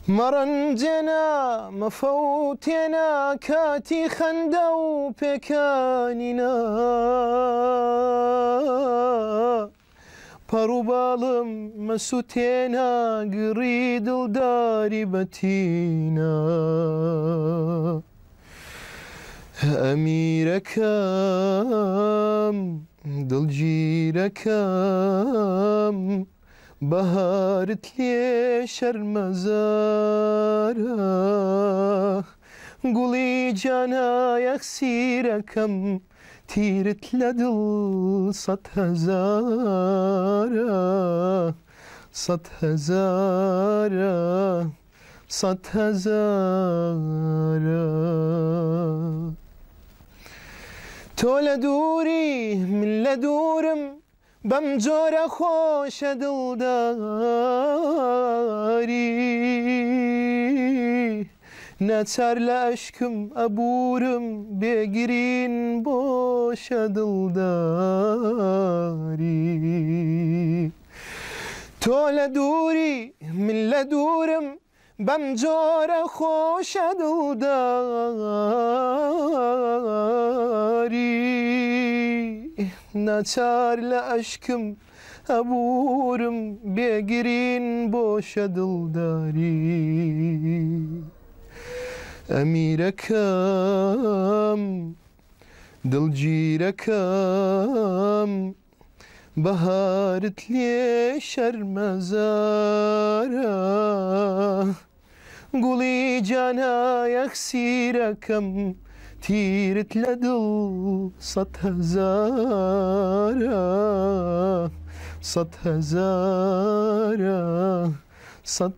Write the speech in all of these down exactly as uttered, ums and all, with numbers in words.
مەڕەنجێنا مەفەوتێنا کاتی خەندە و پێکانینا پەڕوو باڵم مەسووتێنا گڕی دڵداری بەتینە ئەمیرەکەم دڵگیرەکەم بەهارت لێ شەرمەزارە گوڵی جانایەک سیرەکەم تیرت لە دڵ سەد هەزارە سەد هەزارە سەد هەزارە تۆ لە دووری من لە دوورم بەم جۆرە خۆشە دڵداری ناچار لە ئەشکم ئەبورم بێگرین بۆشە دڵداری تۆ لە دووری من لە دوورم بەم جۆرە خۆشە دڵداری ناچار لە ئەشکم ئەبورم بێگرین بۆشە دڵداری ئەمیرەکەم دڵگیرەکەم بەهارت لێ شەرمەزارە گوڵی جانایەک سیرەکەم تیرت لە دڵ سەد هەزارە سەد هەزارە سەد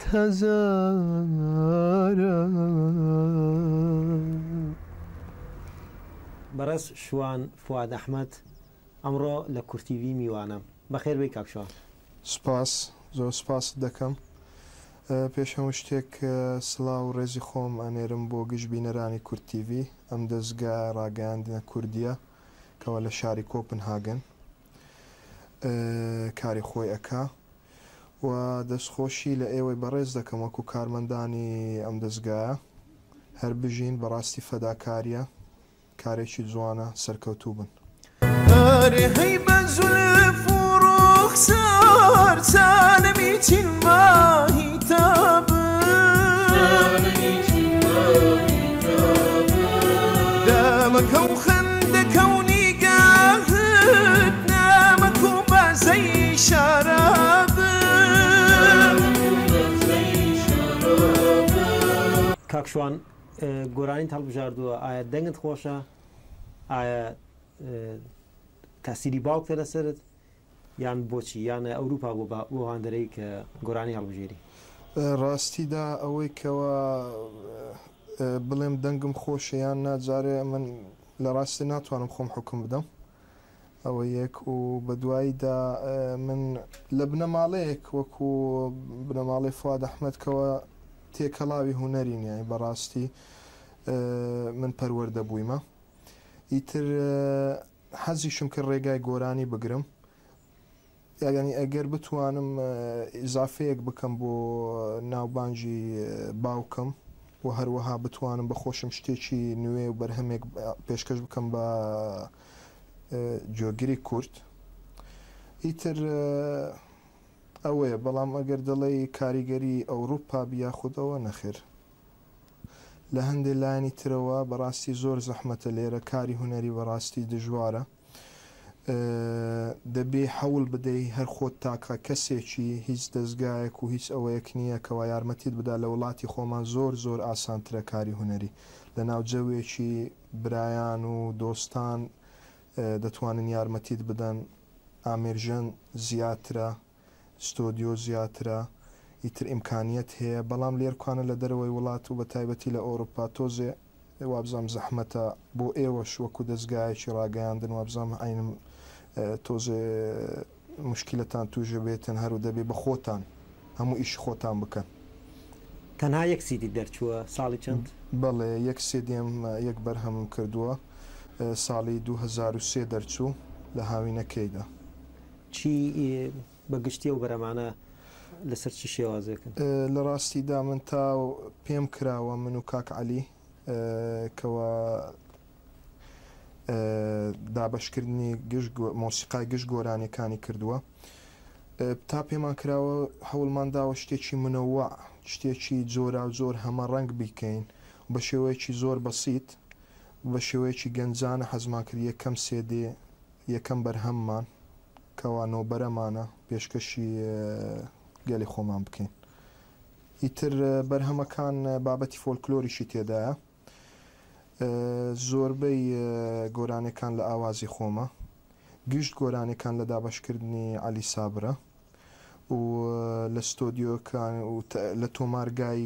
هەزارە. بەڕێز شوان فواد ئەحمەد ئەمڕۆ لە کورتیڤی میوانە بەخێر بێی کاک شوان. سپاس زۆر سپاس دەکەم. پێش هەموو شتێک سڵاو و ڕێزی خۆم ئەنێرم بۆ گشتبینەرانی کورتیڤی ئەم دەستگا ڕاگەاندنە کوردیە کەوە لە شاری کۆپنهاگن کاری خۆی ئەکا و دەستخۆشی لە ئێوەی بەڕێز دەکەم وەکو کارمەندانی ئەم دەستگایە هەر بژین بەڕاستی فەداکاریە کارێکی جوانە سەرکەوتوو بن. هەی بە زولف و ڕوخسار چانەمی چین ماهی تابن دامەکە و خەندەکە و نیگاهت نامەکە و بەزەی شارابن. کاک شوان گۆرانیت هەڵبژاردووە ئایا دەنگت خۆشە ئایا تاسیری باوکتە لەسرت یان بۆچی یانە ئەوروپا بۆ هاندەرەی کە گۆرانی هەڵبژێری؟ ڕاستیدا ئەوەی کەوە بڵێم دەنگم خۆشە یان ناجارێ من لە ڕاستی ناتوانم خۆم حکم بدەم ئەوە یەک و بە دواییدا من لە بنەماڵەیەک وەکو بنەماڵی فواد ئەحمەدکەوە تێکەڵاوی هوەرین یانی بەڕاستی من پەروەردە بوویمە ئیتر حەزیشم کرد ڕێگای گۆرانی بگرم یاگەنی ئەگەر بتوانم ئیزافەیەک بکەم بۆ ناوبانجی باوکەم و هەروەها بتوانم بەخۆشم شتێکی نوێ و بەرهەمێک پێشکەش بکەم بە جۆگیری کورد ئیتر ئەوەیە بەڵام ئەگەر دەڵێ کاریگەری ئەوروپا بیاخودەوە نەخێر لە هەندێک لایانی ترەوە بەڕاستی زۆر زەحمەتە لێرە کاری هوەری بەڕاستی دژوارە دەبێ حەول بدەی هەر خۆت تاکە کەسێکی هیچ دەستگایەک و هیچ ئەوەیەک نییە کەوا یارمەتیت بدا لە وڵاتی خۆمان زۆر زۆر ئاسانترە کاری هوەری لە ناوجەوێکی برایان و دۆستان دەتوانن یارمەتیت بدەن ئامێرژەن زیاترە ستۆدیۆ زیاترە ئیتر ئیمکانیت هەیە بەڵام لێرکوانە لە دەرەوەی وڵات و بە تایبەتی لە ئەوروپا تۆزێ وابزانام زەحمەتە بۆ ئێوەش وەکو دەستگایەکی ڕاگەیاندن وابزانام عینم تۆزێ مشکلتان توژە بێتن هەرو دەبێ بە خۆتان هەموو ئیش خۆتان بکەن. تەنها یەک سیدی دەرچووە ساڵی چەند؟ بەڵێ یەک سێدیم یەک بەرهەمم کردووە ساڵی دوو هەزار و سێ دەرچوو لە هاوینەکەیدا. چی بەگشتی و بەرەمانە لەسەر چی شێوازەکەن لە ڕاستیدا من تا پێم کراوە من و کاک عەلی کەوە دابەشکردنی گشت مۆسیقای گشت گۆرانیەکانی کردووە تا پێمان کراوە هەوڵمان داوە شتێکی منەوە شتێکی جۆرا و زۆر هەمە ڕەنگ بیکەین بە شێوەیەکی زۆر بەسیط بە شێوەیەکی گەنجانە حەزمان کرد یەکەم سێدێ یەکەم بەرهەممان کەوا نۆبەرەمانە پێشکەشی گەلی خۆمان بکەین ئیتر بەرهەمەکان بابەتی فۆلکلۆریشی تێدایە زۆربەی گۆرانەکان لە ئاوازی خۆمە گشت گۆرانەکان لە دابەشکردنی عەلی سابرە و لە ستۆدیۆکان و لە تۆمارگای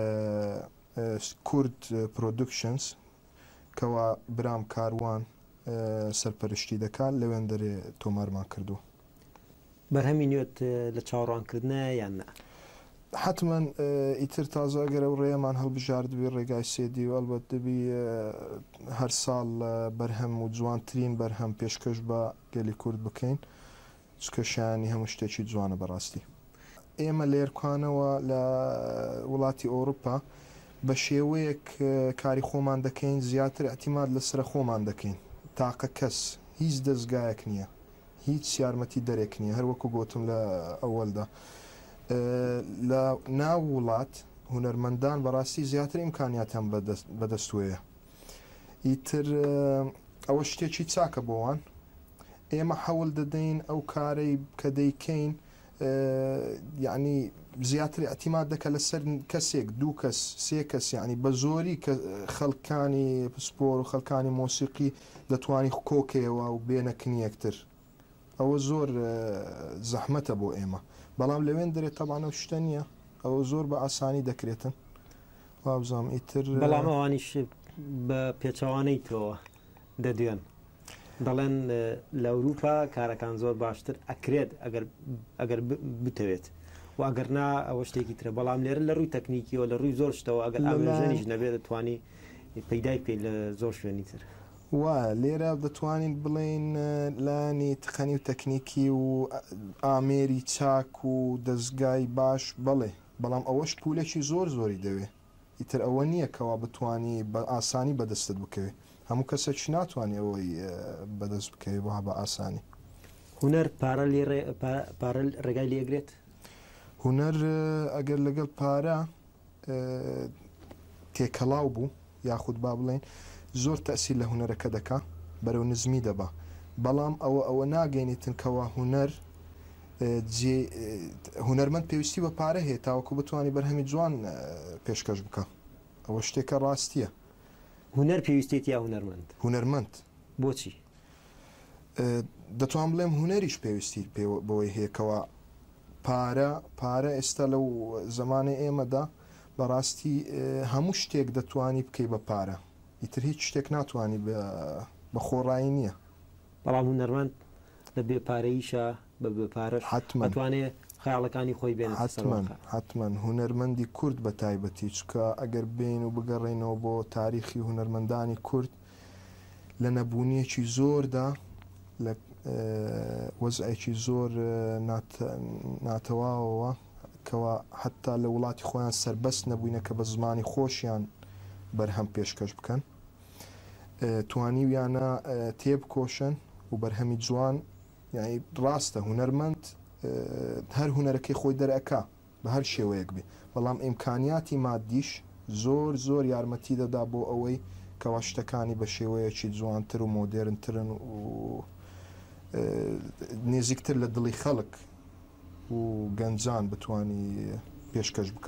کورد پرۆدوکشنز کەوا برام کاروان سەرپەرشتی دەکات لەوێن دەرێ تۆمارمان کردو بەرهەمی نوێت لە چاوەڕوانکردنە یان نە حتما ئیتر تازە ئەگەر ئەو ڕێمان هەڵبژاردبی ڕێگای سێدی و ئەلبەت دەبی هەر ساڵ بەرهەم و جوانترین بەرهەم پێشکەش بە گەلی کورد بکەین چکە شایانی هەموو شتێکی جوانە بەڕاستی ئێمە لێرکوانەوە لە وڵاتی ئەوروپا بە شێوەیەک کاری خۆمان دەکەین زیاتر ئەتیماد لەسرە خۆمان دەکەین تاقە کەس هیچ دەستگایەک نییە هیچ یارمەتی دەرێک نییە هەروەکو گوتم لە ئەوەلدا لە ناو وڵات هونەرمەندان بەڕاستی زیاتر ئیمکانیاتیان بەدەستوەیە ئیتر ئەوە شتێکی چاکە بۆوان ئێمە حەوڵ دەدەین ئەو کارەی کە دەیکەین یعنی زیاتر ئەتیماد دەکە لەسەر کەسێک دوو کەس سێ کەس یعنی بە زۆری کە خەڵکانی پسپۆر و خەڵکانی مۆسیقی دەتوانی کۆکەوە و بێنەکنی یەکتر ئەوە زۆر زەحمەتە بۆ ئێمە بەڵام لەوێن دەرێت تەبانە شتە نییە ئەوە زۆر بە ئاسانی دەکرێتن وابزانام ئیتر بەڵام ئەوانیش بە پێچەوانەی تۆوە دەدوێن دەڵێن لە ئەوروپا کارەکان زۆر باشتر ئەکرێت ئەگەر بتەوێت و ئەگەر نا ئەوە شتێکی ترە بەڵام لێرە لە ڕووی تەکنیکیەوە لە ڕووی زۆر شتەوە ئەگەر ئامێژەنیش نەبێت دەتوانی پەیدای پێی لە زۆر شوێنی تر وایە لێرە دەتوانین بڵێن لانی تخەنی و تەکنیکی و ئامێری چاک و دەستگای باش بڵێ بەڵام ئەوەش پولێکی زۆر زۆری دەوێ ئیتر ئەوە نییە کەوا بتانی بە ئاسانی بەدەستت بکەوێت هەموو کەسێکی ناتوانێت ئەوەی بەدەست بکەوێت بۆ بە ئاسانی هونەر پارە پارە ڕێگای لێگرێت هونەر ئەگەر لەگەڵ پارە تێکەڵاو بوو یاخود با بڵێن زۆر تەسیل لە هونەرەکە دەکا بەرەو نزمی دەبا بەڵام ئەوە ئەوە ناگەینێتن کەوا هونەر هونەرمەند پێویستی بە پارە هەیە تاوەکو بتوانانی بەرهەمی جوان پێشکەش بکە ئەوە شتێکە ڕاستیە هونەر پێویستێت یا هونەرمەند هونەرمەند بۆچی دەتوان بڵێم هونەریش پێویستی بۆی هەیەکەوە پارە پارە ئێستا لەو زمانی ئێمەدا بەڕاستی هەموو شتێک دەتوانی بکەی بە پارە ئیتر هیچ شتێک ناتوانانی بە خۆڕایی نییە بەڵام هونەرمەند لە بێپارەیشە بە بێپارە حتمەتوانێت خەیاڵەکانی خۆی بێن حتمەن حتمەن هونەرمەندی کورد بە تایبەتی چکە ئەگەر بین و بگەڕێنەوە بۆ تاریخی هونەرمەندانی کورد لە نەبوونیەکی زۆردا لە وەزعێکی زۆر ناتەواوەوە کەوا حتا لە وڵاتی خۆیان سربەست نەبووینە کە بە زمانی خۆشیان بەرهەم پێشکەش بکەن توانیویانە تێبکۆشن و بەرهەمی جوان یعنی ڕاستە هونەرمەند هەر هونەرەکەی خۆی دەرەکە بە هەر شێوەیەک بێ بەڵام ئیمکانیاتی مادیش زۆر زۆر یارمەتی دەدا بۆ ئەوەی کەوا شتەکانی بە شێوەیەکی جوانتر و مۆدێرنترن و نێزیکتر لە دڵی خەڵک و گەنجان بتوانی پێشکەش بکە.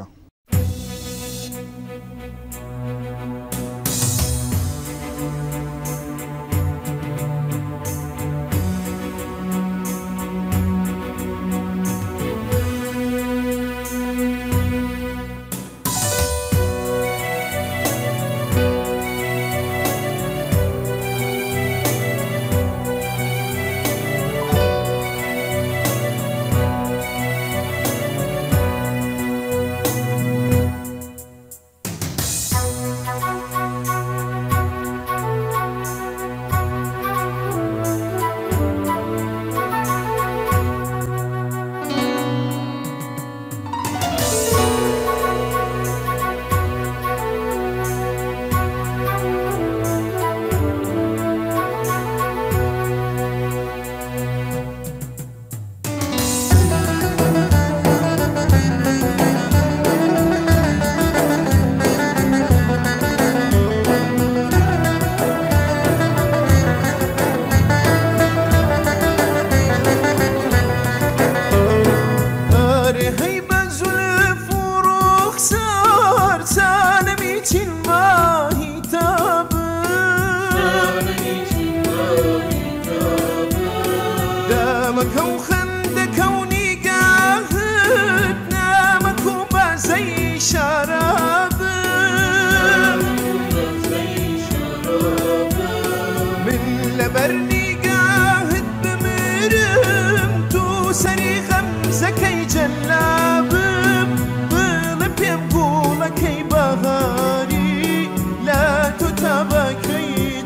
لبرني قاهد بمرم تو سري غمزكي جلابم بلبيم قولكي بغاري لا تتابكي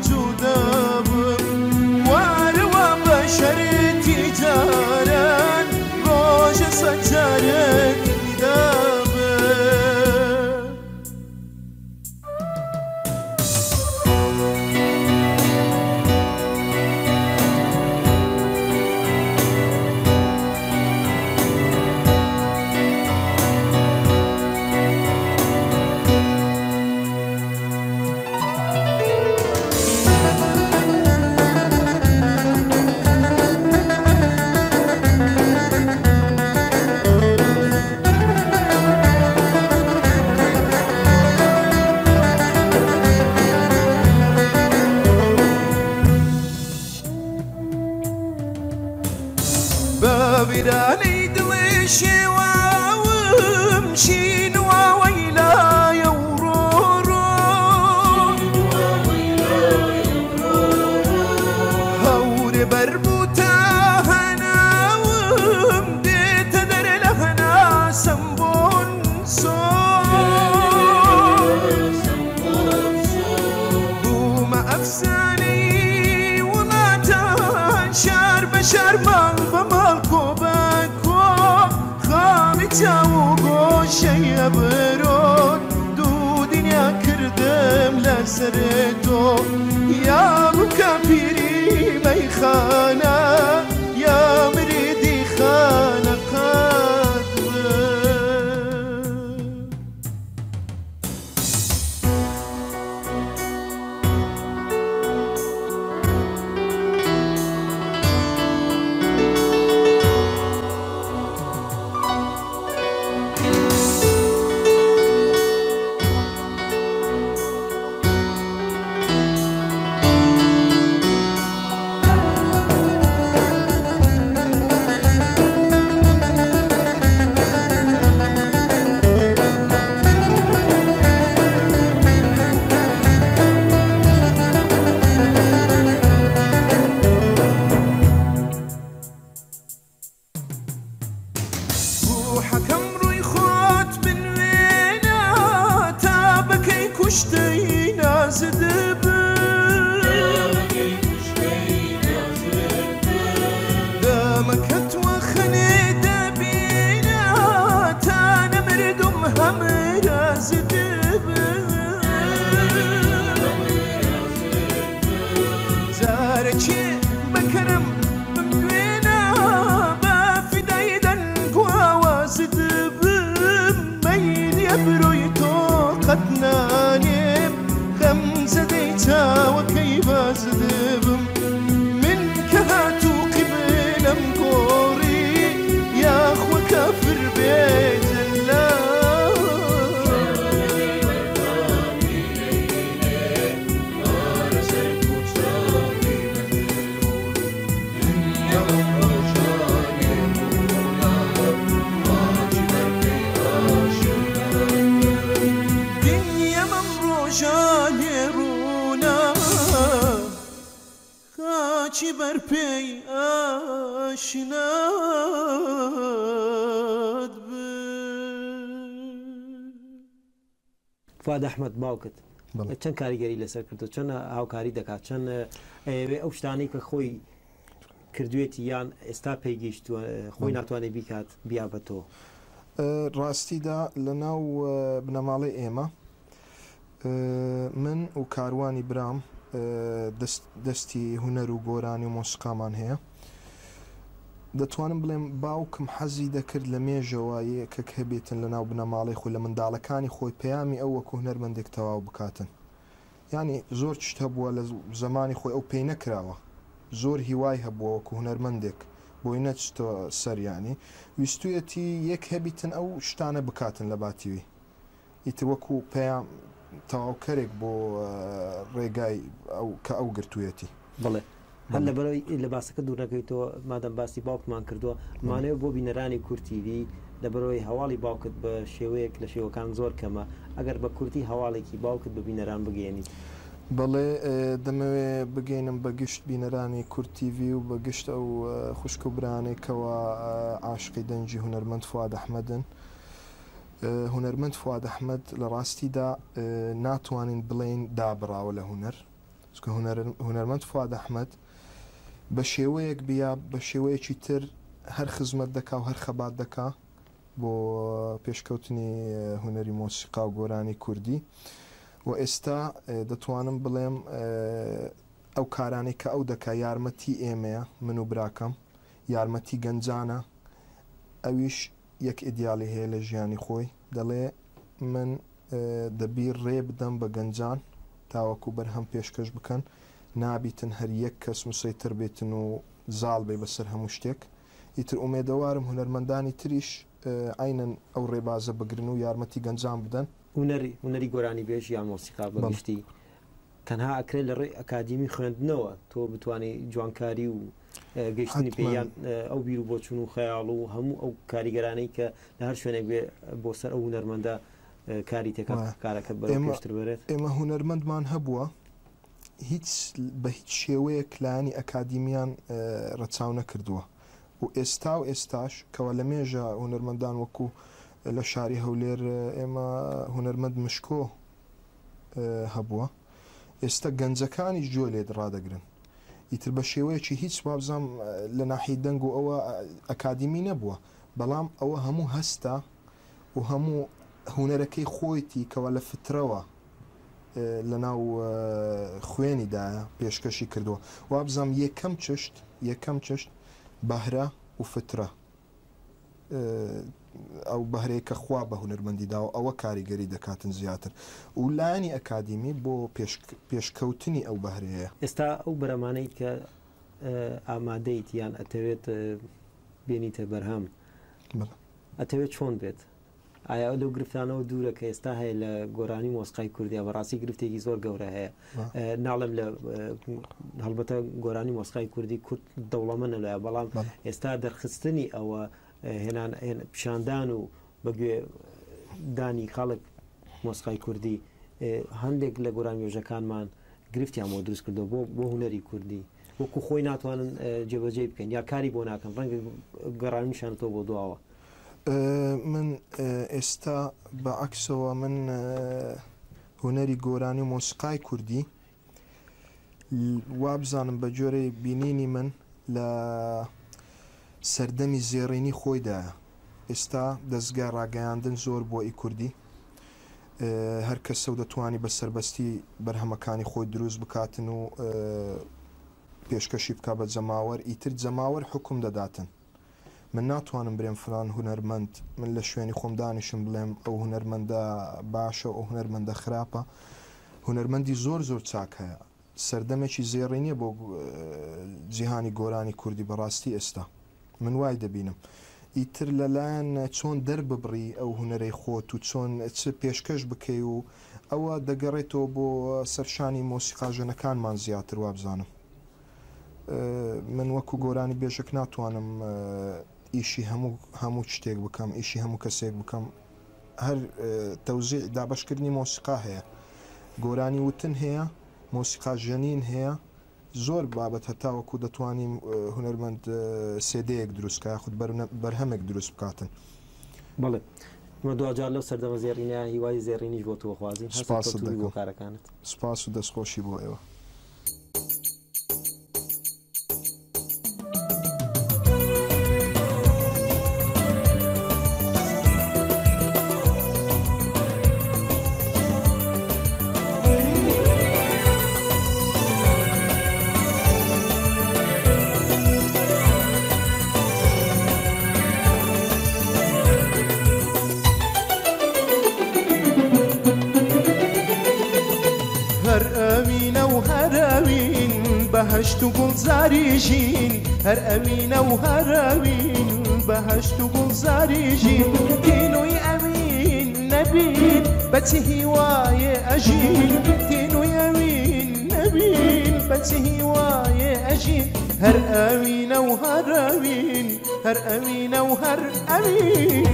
جدابم واروا بشرتي جاران روج سجارك ندابم بابراني دلشي واوم شينوا ويلا يورورو هور بربوتا هناوم ديت در لهنا سنبون سو بوما أفساني ولا شار بشار مال بمال كوباكو خامي تاو قوشي برون دو دنيا كردم لسرتو يا مكابيري ميخانا يا مريدي خانا قادم وحكم روي خوت من وينا تابكي كشتينا زدب دامك توخني دبينا تانا مردم همرا زدب زاركي بكرم قتنانيم خمسة ديتا وكيف أزدبم من كهاتو قبل مقوري يا أخوة كافر بيت الله خاچی بر پی آشناد فؤاد احمد باوکت چەند کاریگەری لەسەر کردو چەند هاوکاری دەکات چەند ئەو شتانەی کە خۆی کردوێتی یان ئێستا پێیگەیشتووە خۆی ناتوانێت بیکات بیا بە تۆ ڕاستیدا لەناو بنەماڵی ئێمە من و کاروانی برام دەستی هونەر و گۆرانی و مۆسیقامان هەیە دەتوانم بڵێم باوکم حەزی دەکرد لە مێژەوە کە هەبێتن لەناو بنەماڵی خۆی لە منداڵەکانی خۆی پەیامی ئەو وەکو هونەرمەندێک تەواو بکاتن ینی زۆر شت هەبووە لە زمانی خۆی ئەو پێی نەکراوە زۆر هیوای هەبووە وەکو هونەرمەندێک بۆی نەچتە سەریانی ویستویەتی یەک هەبیتن ئەو شتانە بکاتن لە باتیوی ئیتر وەکو پێیان تەواوکەرێک بۆ ڕێگای کە ئەو گرتوویەتی بڵێ هەر لە بەرەوەی لە باسەکە دوور نەکەیتەوە مادەم باسی باوکمان کردووە مانەوە بۆ بینەرانی کورتیوی لە بەرەوەی هەواڵی باوکت بە شێوەیەک لە شێوەکان زۆر کەمە ئەگەر بە کورتی هەواڵێکی باوکت بە بینەران بگەێنیت بەڵێ دەمەوێت بگەینم بە گشت بینەرانی کورد تیڤی و بە گشت ئەو خوشک و برانێکەوە عاشقی دەنجی هونەرمەند فواد ئەحمەدن. هونەرمەند فواد ئەحمەد لە ڕاستیدا ناتوانین بڵێن دابڕاوە لە هونەر، چونکە هونەرمەند فواد ئەحمەد بە شێوەیەک بیا بە شێوەیەکی تر هەر خزمەت دەکا و هەر خەبات دەکا بۆ پێشکەوتنی هونەری مۆسیقا و گۆرانی کوردی. و ئێستا دەتوانم بڵێم ئەو کارانێک کە ئەو دەکا یارمەتی ئێمەیە، من و براکەم یارمەتی گەنجانە. ئەویش یەک ئیدیالی هەیە لە ژیانی خۆی، دەڵێ من دەبی ڕێ بدەم بە گەنجان تاوەکو بەرهەم پێشکەش بکەن، نابیتن هەر یەک کەس مسەیتر بێتن و زاڵ بێ بەسەر هەموو شتێک. ئیتر ئومێدەوارم هونەرمەندانی تریش ئاینەن ئەو ڕێبازە بگرن و یارمەتی گەنجان بدەن. هونەری هونەری گۆرانی بێژ یا مۆسیقا بەگشتی تەنها ئەکرێت لە ڕێ ئەکادیمی خوێندنەوە تۆ بتوانێت جوانکاری و گەیشتنی پێیان ئەو بیر و بۆچون و خەیاڵ و هەموو ئەو کاریگەرانەی کە لە هەر شوێنێک بێ بۆ سەر ئەو هونەرمەندە کاری تێکە کارەکە بەشتر بێت. ئێمە هونەرمەندمان هەبووە هیچ بە هیچ شێوەیە کلانی ئەکادیمیان ڕەچاو نەکردووە و ئێستا و ئێستاش کەوە لە مێژە هونەرمەندان وەکو لە شاری هەولێر ئێمە هونەرمەند مشکۆ هەبووە، ئێستا گەنجەکانی جۆ لێ ڕادەگرن. ئیتر بە شێوەیەکی هیچ وابزانام لە ناحی دەنگ و ئەوە ئەکادیمی نەبووە، بەڵام ئەوە هەموو هەستا و هەموو هونەرەکەی خۆیتی کەوە لە فترەوە لە ناو خوێنیدایە پێشکەشی کردووە. وابزانام یەکەم چشت یەکەم چشت بەهرە و فترە، ئەو بەهرەیە کە خوا بە هونەرمەندیدا و ئەوە کاریگەری دەکاتن زیاتر و لایانی ئەکادیمی بۆ پێشکەوتنی ئەو بەهرەیە. ئێستا ئەو بەرەمانەی کە ئامادەیت یان ئەتەوێت بینیتە بەرهەم ئەتەوێت چۆن بێت؟ ئایا لەو گرفتانەوە دوورە کە ئێستا هەیە لە گۆرانی مۆسیقای کوردیا بەڕاستی گرفتێکی زۆر گەورە هەیە. ناڵم لە هەڵبەتە گۆرانی مۆسیقای کوردی کورد دەوڵەمەندە لایە، بەڵام ئێستا دەرخستنی ئەوە هێنان پیشاندان و بەگوێ دانی خەڵک مۆسیقای کوردی هەندێک لە گۆرانی وێژەکانمان گرفتیان بۆ دروست کردو بۆ بۆ هونەری کوردی وەکو خۆی ناتوانن جێبەجێ بکەن یا کاری بۆ ناکەن، ڕەنگە گەڕانیشانەوە بۆ دواوە. من ئێستا بەعکسەوە من هونەری گۆرانی و مۆسیقای کوردی وابزانم بە جۆرەی بینینی من لە سەردەمی زێڕینی خۆیدایە. ئێستا دەستگا ڕاگەیاندن زۆر بۆ ئی کوردی، هەر کەسە و دەتوانی بە سربەستی بەرهەمەکانی خۆی دروست بکاتن و پێشکەشی بکە بە جەماوەر، ئیتر جەماوەر حکم دەداتن. من ناتوانم برێم فلان هونەرمەند من لە شوێنی خۆم دانیشم بڵێم ئەو هونەرمەندە باشە ئەو هونەرمەندە خراپە. هونەرمەندی زۆر زۆر چاک هەیە، سەردەمێکی زێڕینیە بۆ جیهانی گۆرانی کوردی بەڕاستی ئێستا من وای دەبینم. ئیتر لەلایەن چۆن دەرببڕی ئەو هونەرەی خۆت و چۆن چ پێشکەش بکەی و ئەوە دەگەڕێتەوە بۆ سەرشانی مۆسیقا ژنەکانمان زیاتر وابزانم. من وەکو گۆرانی بێژەک ناتوانم ئیشی هەموو هەموو شتێک بکەم، ئیشی هەموو کەسێک بکەم. هەر تەوزیع دابەشکردنی مۆسیقا هەیە، گۆرانی وتن هەیە، مۆسیقا ژەنین هەیە، زۆر بابەت هەتاوەکو دەتوانیم هونەرمەند سێدەیەک دروستکە خود بەرهەمێک دروست بکاتن. بەڵێ مە دوجار لەو سەردەمە زێڕینە هیوای زێڕینیش بۆ تۆ خوازیین. سپاس بۆ کارەکانت، سپاس و دەستخۆشی بۆ ئێوە. بەهەشت و گوڵزاری ژین، هەر ئەمینە و هەر ئەوین بەهەشت و گوڵزاری ژین. تینووی ئەوین نەبین بەچی هیوایە ئەژین، تینووی ئەوین نەبین بەچی هیوایە ئەژین. هەر ئەوینە و هەر ئەوین، هەر ئەوینە و هەر ئەوین.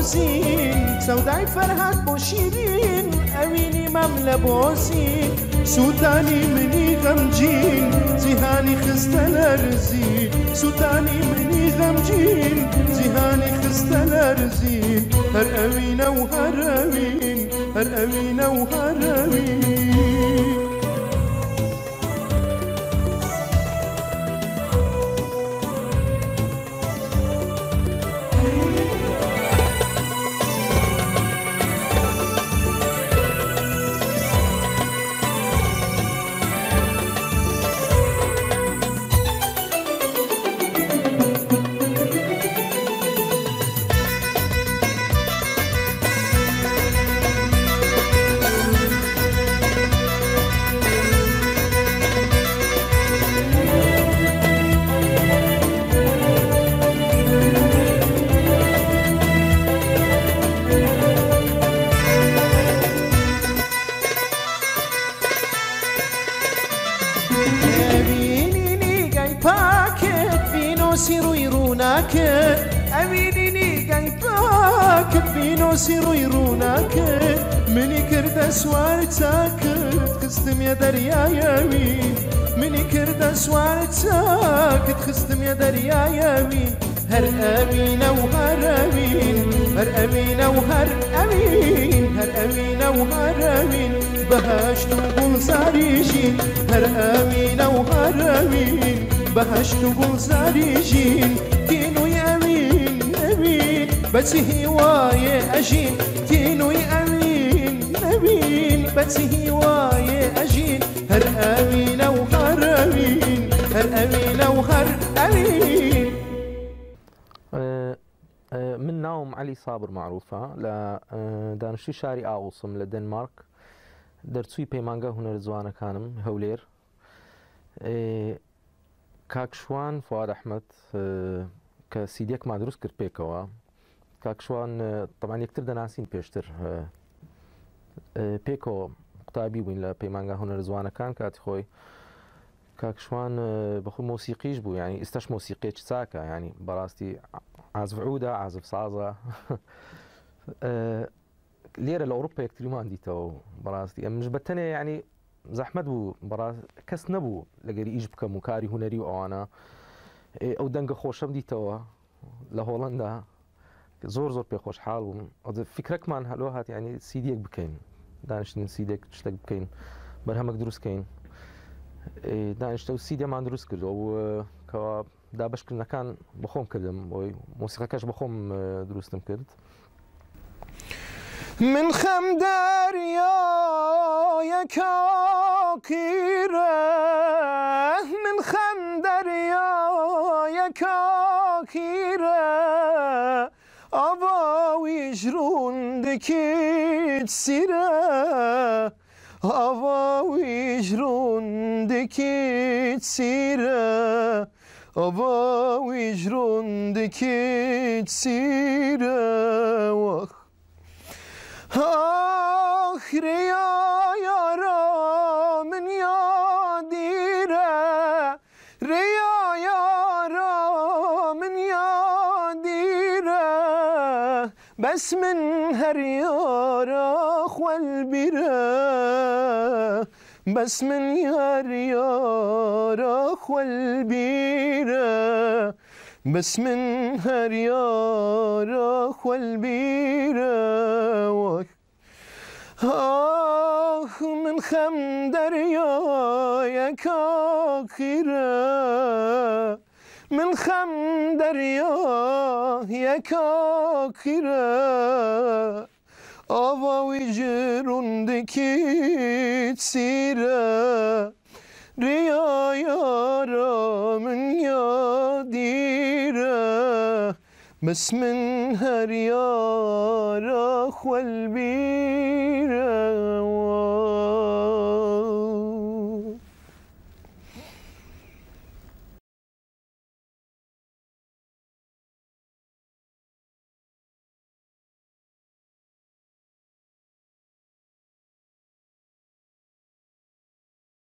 بوزين سوداي فرهاد بوشيرين أويني مملا بوزين سوداني مني غمجين زهاني خستنا رزين سوداني مني غمجين زهاني خستنا رزين هر أوينا وهر أوين هر أوينا وهر أوين سيرو يروناك أمينيني قايباك بينو سيرو يروناك مني كرد سوارتك تخستم يا دريا يمين مني كرد سوارتك تخستم يا دريا يمين هر أمينة وهر أمين هر أمينة وهر أمين هر أمينة وهر أمين بهشت وقل زاريجين هر أمينة وهر أمين بهشت وقل زاريجين تينو يمين أمين بس هواية أجين تينو يمين أمين بس هواية أجين هر أمينة وهر أمين هر أمينة وهر أمين. من ناوم علي صابر معروفة ل دانشتوی شاری ئاوسم لە دنمارک دەرچووی پەیمانگە هونەرجوانەکانم هەولێر کاکشوان فواد ئەحمەد کە سیدیەکمان دروست کرد پێکەوە کاکشوان طبعاً یەکتر دەناسین پێشتر پێکەوە قوتابی بووین لە پەیمانگە هونەرجوانەکان کاتی خۆی کاکشوان بەخۆی مۆسیقیش بوو یعنی ئێستاش مۆسیقیەکی چاکە یعنی بەڕاستی عازف عودە عازف سازە لێرە لە ئەوروپا یەکتریمان دیتەوە بەڕاستی ئەمش بەتەنێ یعنی زەحمەت بوو کەس نەبوو لەگەری ئیش بکەم و کاری هونەری و ئەوانە ئەو دەنگە خۆشەم دیتەوە لە هۆڵەندا زۆر زۆر پێخۆشحاڵ بووم فکرەکمان هەلۆ هات یعنی سیدیەک بکەین دانیشتین سیدێک شتێک بکەین بەرهەمێک دروستکەین دانیشتە و سیدێمان دروست کردەوە و کەوا دابشکردنەکان بەخۆم کردم بۆی مۆسیقەکەش بەخۆم دروستم کرد. من خەم دەریایەکە کیرە من خەم دەریایەکە کیرە ئاواویش ڕوندێکیت سیرە ئاواویش ڕوندێکیت سیرە ئاواویش ڕوندێکیت سیرە وەخ آخ ریا یارا من یادیره ریا یارا من یادیره بس من هر یارا خوال بیره بس من هر یارا خوال بیره بس من هر یارا خوال بیره آخ من خەم دەریایەکە کیرە من خەم دەریایەکە کیرە ئاواویش ڕوندێکیت سیرە ریا یارا من یادیرە بس من هر یارا خوال بیره